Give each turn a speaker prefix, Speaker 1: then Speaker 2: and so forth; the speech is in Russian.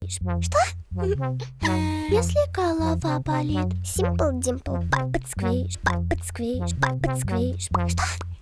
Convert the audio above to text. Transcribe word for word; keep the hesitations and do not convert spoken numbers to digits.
Speaker 1: Что? Если голова болит, Simple Dimple, Puppet Squish, Puppet Squish, Puppet Squish. Что?